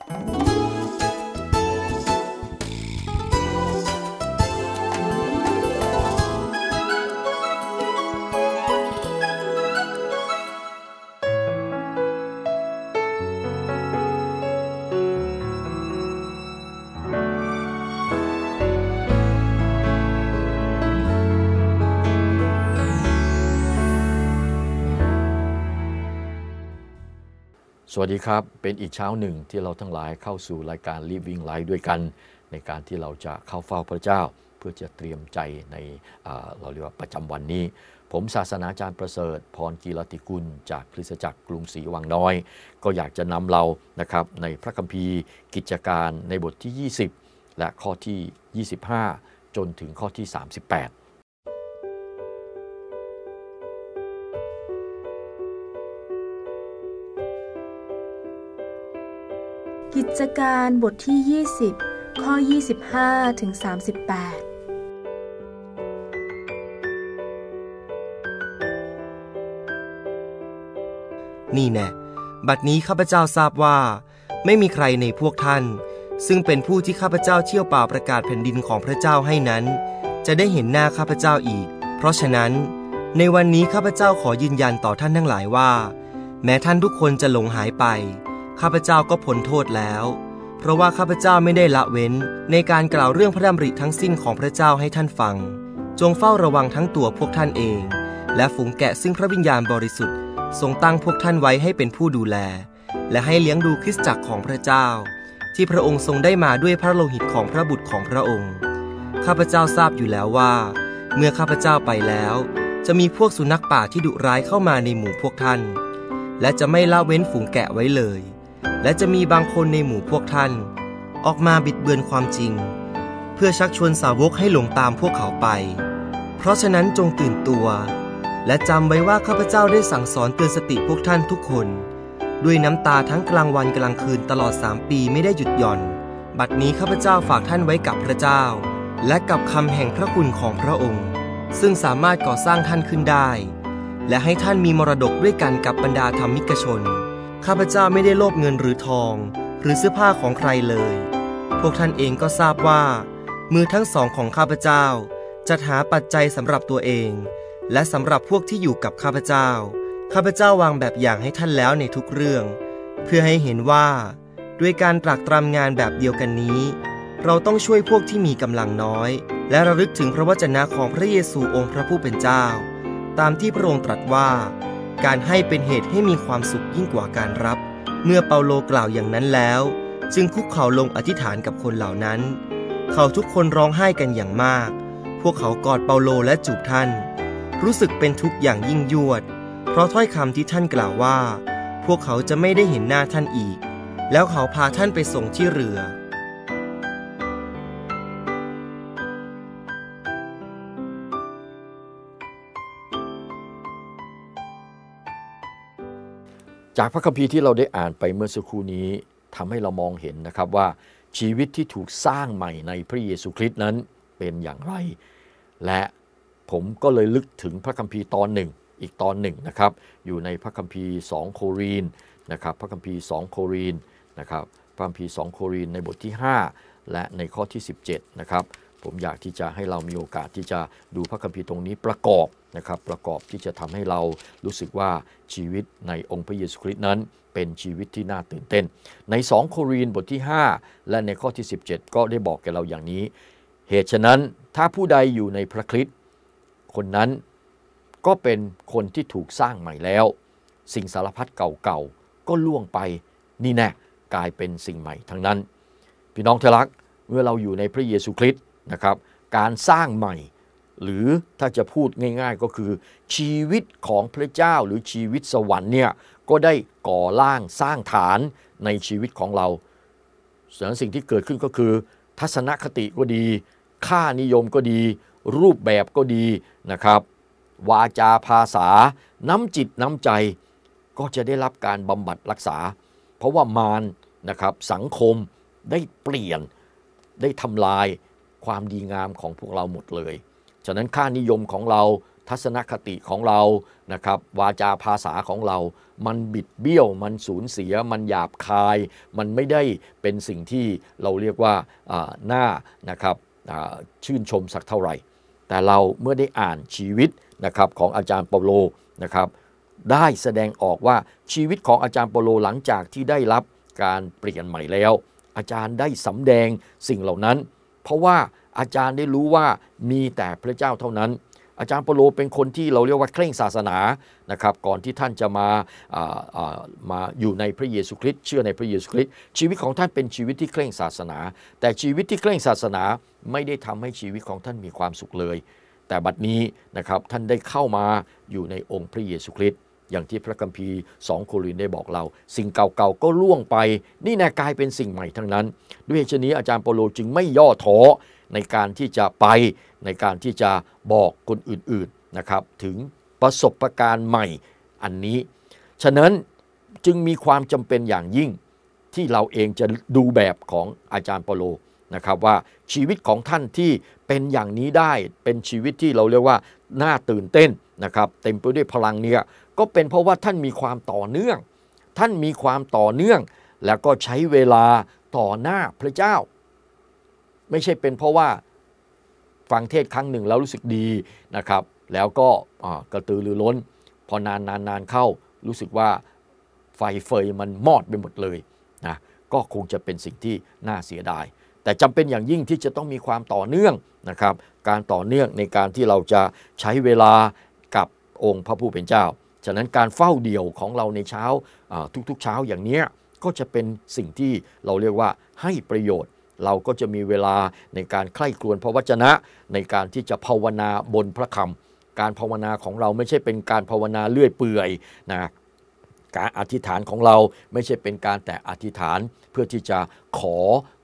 สวัสดีครับเป็นอีกเช้าหนึ่งที่เราทั้งหลายเข้าสู่รายการ Living Life ด้วยกันในการที่เราจะเข้าเฝ้าพระเจ้าเพื่อจะเตรียมใจในเราเรียกว่าประจำวันนี้ผมศาสนาจารย์ประเสริฐพรกีรติกุลจากคริสตจักรกรุงศรีวังน้อยก็อยากจะนำเรานะครับในพระคัมภีร์กิจการในบทที่20และข้อที่25จนถึงข้อที่38 กิจการบทที่20ข้อ25ถึง38 นี่แน่บัดนี้ข้าพเจ้าทราบว่าไม่มีใครในพวกท่านซึ่งเป็นผู้ที่ข้าพเจ้าเที่ยวป่าประกาศแผ่นดินของพระเจ้าให้นั้นจะได้เห็นหน้าข้าพเจ้าอีกเพราะฉะนั้นในวันนี้ข้าพเจ้าขอยืนยันต่อท่านทั้งหลายว่าแม้ท่านทุกคนจะหลงหายไปข้าพเจ้าก็พ้นโทษแล้วเพราะว่าข้าพเจ้าไม่ได้ละเว้นในการกล่าวเรื่องพระดำริทั้งสิ้นของพระเจ้าให้ท่านฟังจงเฝ้าระวังทั้งตัวพวกท่านเองและฝูงแกะซึ่งพระวิญญาณบริสุทธิ์ทรงตั้งพวกท่านไว้ให้เป็นผู้ดูแลและให้เลี้ยงดูคริสตจักรของพระเจ้าที่พระองค์ทรงได้มาด้วยพระโลหิตของพระบุตรของพระองค์ข้าพเจ้าทราบอยู่แล้วว่าเมื่อข้าพเจ้าไปแล้วจะมีพวกสุนัขป่าที่ดุร้ายเข้ามาในหมู่พวกท่านและจะไม่ละเว้นฝูงแกะไว้เลยและจะมีบางคนในหมู่พวกท่านออกมาบิดเบือนความจริงเพื่อชักชวนสาวกให้หลงตามพวกเขาไปเพราะฉะนั้นจงตื่นตัวและจำไว้ว่าข้าพเจ้าได้สั่งสอนเตือนสติพวกท่านทุกคนด้วยน้ำตาทั้งกลางวันกลางคืนตลอด3 ปีไม่ได้หยุดหย่อนบัดนี้ข้าพเจ้าฝากท่านไว้กับพระเจ้าและกับคำแห่งพระคุณของพระองค์ซึ่งสามารถก่อสร้างท่านขึ้นได้และให้ท่านมีมรดกด้วยกันกับบรรดาธรรมิกชนข้าพเจ้าไม่ได้โลภเงินหรือทองหรือเสื้อผ้าของใครเลยพวกท่านเองก็ทราบว่ามือทั้งสองของข้าพเจ้าจัดหาปัจจัยสำหรับตัวเองและสำหรับพวกที่อยู่กับข้าพเจ้าวางแบบอย่างให้ท่านแล้วในทุกเรื่องเพื่อให้เห็นว่าด้วยการตรากตรำงานแบบเดียวกันนี้เราต้องช่วยพวกที่มีกำลังน้อยและระลึกถึงพระวจนะของพระเยซูองค์พระผู้เป็นเจ้าตามที่พระองค์ตรัสว่าการให้เป็นเหตุให้มีความสุขยิ่งกว่าการรับเมื่อเปาโลกล่าวอย่างนั้นแล้วจึงคุกเข่าลงอธิษฐานกับคนเหล่านั้นเขาทุกคนร้องไห้กันอย่างมากพวกเขากอดเปาโลและจูบท่านรู้สึกเป็นทุกข์อย่างยิ่งยวดเพราะถ้อยคำที่ท่านกล่าวว่าพวกเขาจะไม่ได้เห็นหน้าท่านอีกแล้วเขาพาท่านไปส่งที่เรือจากพระคัมภีร์ที่เราได้อ่านไปเมื่อสักครู่นี้ทำให้เรามองเห็นนะครับว่าชีวิตที่ถูกสร้างใหม่ในพระเยซูคริสต์นั้นเป็นอย่างไรและผมก็เลยลึกถึงพระคัมภีร์ตอนหนึ่งอีกตอนหนึ่งนะครับอยู่ในพระคัมภีร์2โครินธ์นะครับพระคัมภีร์2โครินธ์นะครับพระคัมภีร์2โครินธ์ในบทที่5และในข้อที่17นะครับผมอยากที่จะให้เรามีโอกาสที่จะดูพระคัมภีร์ตรงนี้ประกอบนะครับประกอบที่จะทำให้เรารู้สึกว่าชีวิตในองค์พระเยซูคริสต์นั้นเป็นชีวิตที่น่าตื่นเต้นใน2โครินธ์บทที่5และในข้อที่17ก็ได้บอกแก่เราอย่างนี้เหตุฉะนั้นถ้าผู้ใดอยู่ในพระคริสต์คนนั้นก็เป็นคนที่ถูกสร้างใหม่แล้วสิ่งสารพัดเก่าๆก็ล่วงไปนี่แน่กลายเป็นสิ่งใหม่ทั้งนั้นพี่น้องที่รักเมื่อเราอยู่ในพระเยซูคริสต์นะครับการสร้างใหม่หรือถ้าจะพูดง่ายๆก็คือชีวิตของพระเจ้าหรือชีวิตสวรรค์เนี่ยก็ได้ก่อร่างสร้างฐานในชีวิตของเราส่วนสิ่งที่เกิดขึ้นก็คือทัศนคติก็ดีค่านิยมก็ดีรูปแบบก็ดีนะครับวาจาภาษาน้ำจิตน้ำใจก็จะได้รับการบำบัดรักษาเพราะว่ามารนะครับสังคมได้เปลี่ยนได้ทำลายความดีงามของพวกเราหมดเลยฉะนั้นค่านิยมของเราทัศนคติของเรานะครับวาจาภาษาของเรามันบิดเบี้ยวมันสูญเสียมันหยาบคายมันไม่ได้เป็นสิ่งที่เราเรียกว่าน่านะครับชื่นชมสักเท่าไหร่แต่เราเมื่อได้อ่านชีวิตนะครับของอาจารย์เปาโลนะครับได้แสดงออกว่าชีวิตของอาจารย์เปาโลหลังจากที่ได้รับการเปลี่ยนใหม่แล้วอาจารย์ได้สำแดงสิ่งเหล่านั้นเพราะว่าอาจารย์ได้รู้ว่ามีแต่พระเจ้าเท่านั้นอาจารย์เปาโลเป็นคนที่เราเรียกว่าเคร่งศาสนานะครับก่อนที่ท่านจะมาอยู่ในพระเยซูคริสต์เชื่อในพระเยซูคริสต์ชีวิตของท่านเป็นชีวิตที่เคร่งศาสนาแต่ชีวิตที่เคร่งศาสนาไม่ได้ทำให้ชีวิตของท่านมีความสุขเลยแต่บัดนี้นะครับท่านได้เข้ามาอยู่ในองค์พระเยซูคริสต์อย่างที่พระคัมภีร์2โครินธ์ได้บอกเราสิ่งเก่าๆก็ล่วงไปนี่แน่กลายเป็นสิ่งใหม่ทั้งนั้นด้วยเหตุนี้อาจารย์เปาโลจึงไม่ย่อท้อในการที่จะไปในการที่จะบอกคนอื่นๆนะครับถึงประสบการณ์ใหม่อันนี้ฉะนั้นจึงมีความจำเป็นอย่างยิ่งที่เราเองจะดูแบบของอาจารย์เปาโลนะครับว่าชีวิตของท่านที่เป็นอย่างนี้ได้เป็นชีวิตที่เราเรียกว่าน่าตื่นเต้นนะครับเต็มไปด้วยพลังเนี่ยก็เป็นเพราะว่าท่านมีความต่อเนื่องท่านมีความต่อเนื่องแล้วก็ใช้เวลาต่อหน้าพระเจ้าไม่ใช่เป็นเพราะว่าฟังเทศครั้งหนึ่งแล้วรู้สึกดีนะครับแล้วก็กระตือรือร้นพอนานเข้ารู้สึกว่าไฟเฟยมันมอดไปหมดเลยนะก็คงจะเป็นสิ่งที่น่าเสียดายแต่จำเป็นอย่างยิ่งที่จะต้องมีความต่อเนื่องนะครับการต่อเนื่องในการที่เราจะใช้เวลากับองค์พระผู้เป็นเจ้าฉะนั้นการเฝ้าเดี่ยวของเราในเช้าทุกๆเช้าอย่างนี้ก็จะเป็นสิ่งที่เราเรียกว่าให้ประโยชน์เราก็จะมีเวลาในการใคร่ครวญพระวจนะในการที่จะภาวนาบนพระคำการภาวนาของเราไม่ใช่เป็นการภาวนาเลื่อยเปื่อยนะการอธิษฐานของเราไม่ใช่เป็นการแต่อธิษฐานเพื่อที่จะขอ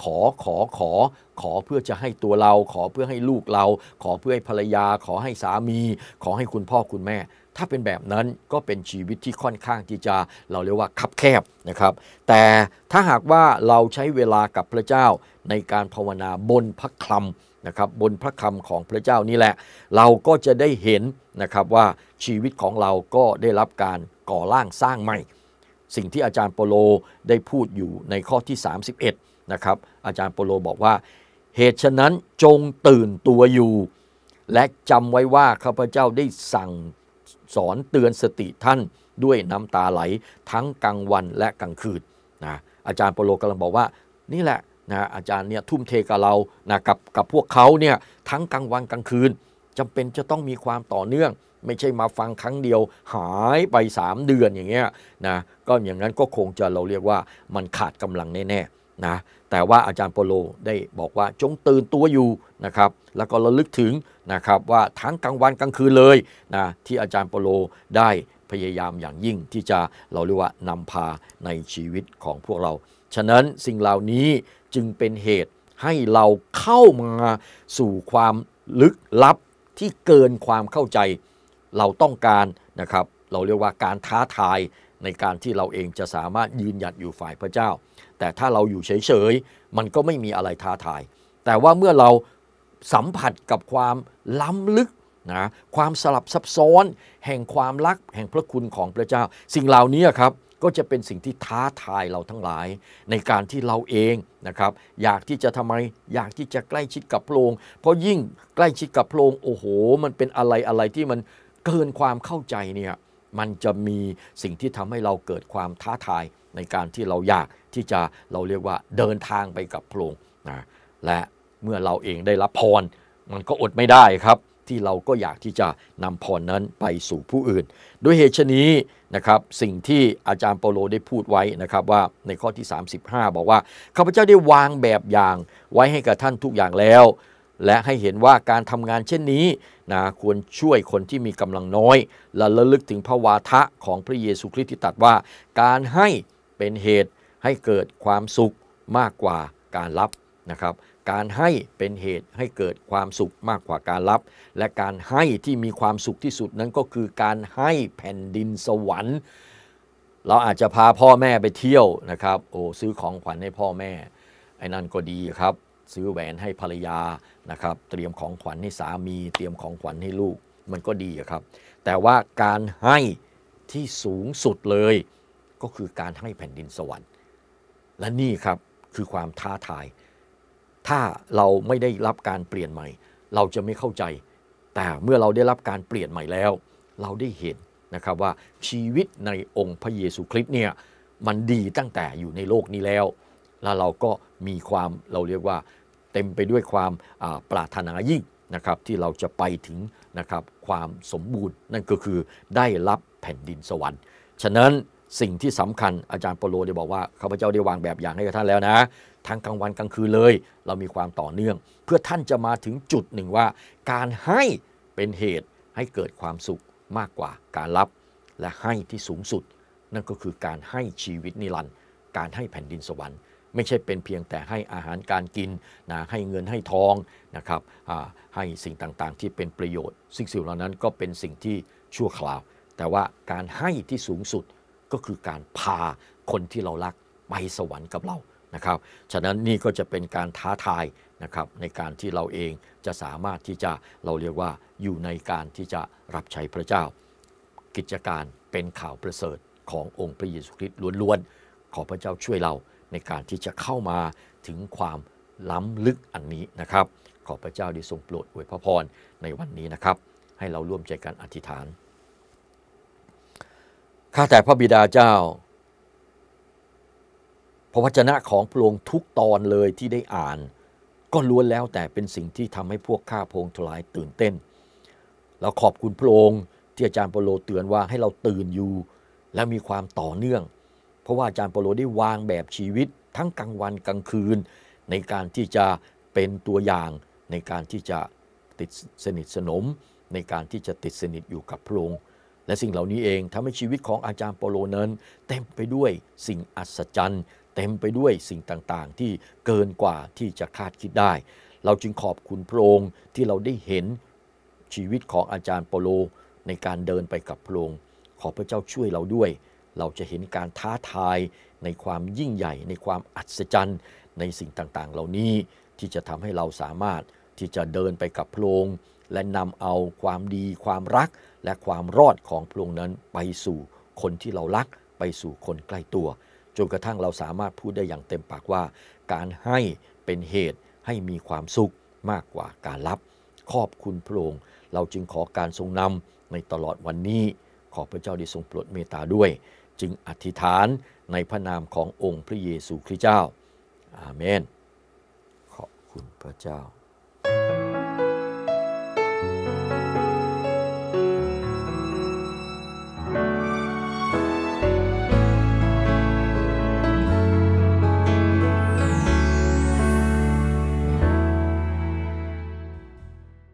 เพื่อจะให้ตัวเราขอเพื่อให้ลูกเราขอเพื่อให้ภรรยาขอให้สามีขอให้คุณพ่อคุณแม่ถ้าเป็นแบบนั้นก็เป็นชีวิตที่ค่อนข้างที่จะเราเรียกว่าคับแคบนะครับแต่ถ้าหากว่าเราใช้เวลากับพระเจ้าในการภาวนาบนพระคำนะครับบนพระคำของพระเจ้านี่แหละเราก็จะได้เห็นนะครับว่าชีวิตของเราก็ได้รับการก่อร่างสร้างใหม่สิ่งที่อาจารย์เปาโลได้พูดอยู่ในข้อที่31นะครับอาจารย์เปาโลบอกว่าเหตุฉะนั้นจงตื่นตัวอยู่และจำไว้ว่าข้าพเจ้าได้สั่งสอนเตือนสติท่านด้วยน้ำตาไหลทั้งกลางวันและกลางคืนนะอาจารย์เปาโลกำลังบอกว่านี่แหละนะอาจารย์เนี่ยทุ่มเทกับเรานะกับพวกเขาเนี่ยทั้งกลางวันกลางคืนจำเป็นจะต้องมีความต่อเนื่องไม่ใช่มาฟังครั้งเดียวหายไป3เดือนอย่างเงี้ยนะก็อย่างนั้นก็คงจะเราเรียกว่ามันขาดกำลังแน่ๆนะแต่ว่าอาจารย์เปาโลได้บอกว่าจงตื่นตัวอยู่นะครับแล้วก็ระลึกถึงนะครับว่าทั้งกลางวันกลางคืนเลยนะที่อาจารย์เปาโลได้พยายามอย่างยิ่งที่จะเราเรียกว่านำพาในชีวิตของพวกเราฉะนั้นสิ่งเหล่านี้จึงเป็นเหตุให้เราเข้ามาสู่ความลึกลับที่เกินความเข้าใจเราต้องการนะครับเราเรียกว่าการท้าทายในการที่เราเองจะสามารถยืนหยัดอยู่ฝ่ายพระเจ้าแต่ถ้าเราอยู่เฉยๆมันก็ไม่มีอะไรท้าทายแต่ว่าเมื่อเราสัมผัสกับความล้ำลึกนะความสลับซับซ้อนแห่งความรักแห่งพระคุณของพระเจ้าสิ่งเหล่านี้ครับก็จะเป็นสิ่งที่ท้าทายเราทั้งหลายในการที่เราเองนะครับอยากที่จะทำไมอยากที่จะใกล้ชิดกับพระองค์เพราะยิ่งใกล้ชิดกับพระองค์โอ้โหมันเป็นอะไรที่มันเกินความเข้าใจเนี่ยมันจะมีสิ่งที่ทำให้เราเกิดความท้าทายในการที่เราอยากที่จะเราเรียกว่าเดินทางไปกับพระองค์นะและเมื่อเราเองได้รับพรมันก็อดไม่ได้ครับที่เราก็อยากที่จะนำพรนั้นไปสู่ผู้อื่นด้วยเหตุนี้นะครับสิ่งที่อาจารย์เปาโลได้พูดไว้นะครับว่าในข้อที่35บอกว่าข้าพเจ้าได้วางแบบอย่างไว้ให้กับท่านทุกอย่างแล้วและให้เห็นว่าการทำงานเช่นนี้นะควรช่วยคนที่มีกำลังน้อยและระลึกถึงพระวาทะของพระเยซูคริสต์ที่ตรัสว่าการให้เป็นเหตุให้เกิดความสุขมากกว่าการรับนะครับการให้เป็นเหตุให้เกิดความสุขมากกว่าการรับและการให้ที่มีความสุขที่สุดนั้นก็คือการให้แผ่นดินสวรรค์เราอาจจะพาพ่อแม่ไปเที่ยวนะครับซื้อของขวัญให้พ่อแม่ไอ้นั่นก็ดีครับซื้อแหวนให้ภรรยานะครับเตรียมของขวัญให้สามีเตรียมของขวัญให้ลูกมันก็ดีครับแต่ว่าการให้ที่สูงสุดเลยก็คือการให้แผ่นดินสวรรค์และนี่ครับคือความท้าทายถ้าเราไม่ได้รับการเปลี่ยนใหม่เราจะไม่เข้าใจแต่เมื่อเราได้รับการเปลี่ยนใหม่แล้วเราได้เห็นนะครับว่าชีวิตในองค์พระเยซูคริสต์เนี่ยมันดีตั้งแต่อยู่ในโลกนี้แล้วเราก็มีความเราเรียกว่าเต็มไปด้วยความปรารถนายิ่งนะครับที่เราจะไปถึงนะครับความสมบูรณ์นั่นก็คือได้รับแผ่นดินสวรรค์ฉะนั้นสิ่งที่สำคัญอาจารย์เปโลได้บอกว่าข้าพเจ้าได้วางแบบอย่างให้กับท่านแล้วนะทั้งกลางวันกลางคืนเลยเรามีความต่อเนื่องเพื่อท่านจะมาถึงจุดหนึ่งว่าการให้เป็นเหตุให้เกิดความสุขมากกว่าการรับและให้ที่สูงสุดนั่นก็คือการให้ชีวิตนิรันดร์การให้แผ่นดินสวรรค์ไม่ใช่เป็นเพียงแต่ให้อาหารการกินนะให้เงินให้ทองนะครับให้สิ่งต่างๆที่เป็นประโยชน์สิ่งเหล่านั้นก็เป็นสิ่งที่ชั่วคราวแต่ว่าการให้ที่สูงสุดก็คือการพาคนที่เรารักไปสวรรค์กับเรานะครับฉะนั้นนี่ก็จะเป็นการท้าทายนะครับในการที่เราเองจะสามารถที่จะเราเรียกว่าอยู่ในการที่จะรับใช้พระเจ้ากิจการเป็นข่าวประเสริฐขององค์พระเยซูคริสต์ล้วนๆขอพระเจ้าช่วยเราในการที่จะเข้ามาถึงความล้ำลึกอันนี้นะครับขอพระเจ้าได้ทรงโปรดอวยพระพรในวันนี้นะครับให้เราร่วมใจกันอธิษฐานข้าแต่พระบิดาเจ้าพระวจนะของพระองค์ทุกตอนเลยที่ได้อ่านก็ล้วนแล้วแต่เป็นสิ่งที่ทำให้พวกข้าพงทลายตื่นเต้นเราขอบคุณพระองค์ที่อาจารย์เปโลเตือนว่าให้เราตื่นอยู่และมีความต่อเนื่องเพราะว่าอาจารย์เปโลได้วางแบบชีวิตทั้งกลางวันกลางคืนในการที่จะเป็นตัวอย่างในการที่จะติดสนิทสนมในการที่จะติดสนิทอยู่กับพระองค์และสิ่งเหล่านี้เองทำให้ชีวิตของอาจารย์เปโลนั้นเต็มไปด้วยสิ่งอัศจรรย์เต็มไปด้วยสิ่งต่างๆที่เกินกว่าที่จะคาดคิดได้เราจึงขอบคุณพระองค์ที่เราได้เห็นชีวิตของอาจารย์เปโลในการเดินไปกับพระองค์ขอพระเจ้าช่วยเราด้วยเราจะเห็นการท้าทายในความยิ่งใหญ่ในความอัศจรรย์ในสิ่งต่างๆเหล่านี้ที่จะทำให้เราสามารถที่จะเดินไปกับพระองค์และนำเอาความดีความรักและความรอดของพระองค์นั้นไปสู่คนที่เรารักไปสู่คนใกล้ตัวจนกระทั่งเราสามารถพูดได้อย่างเต็มปากว่าการให้เป็นเหตุให้มีความสุขมากกว่าการรับขอบคุณพระองค์เราจึงขอการทรงนำในตลอดวันนี้ขอพระเจ้าได้ทรงโปรดเมตตาด้วยจึงอธิษฐานในพระนามขององค์พระเยซูคริสต์เจ้าอาเมนขอบคุณพระเจ้า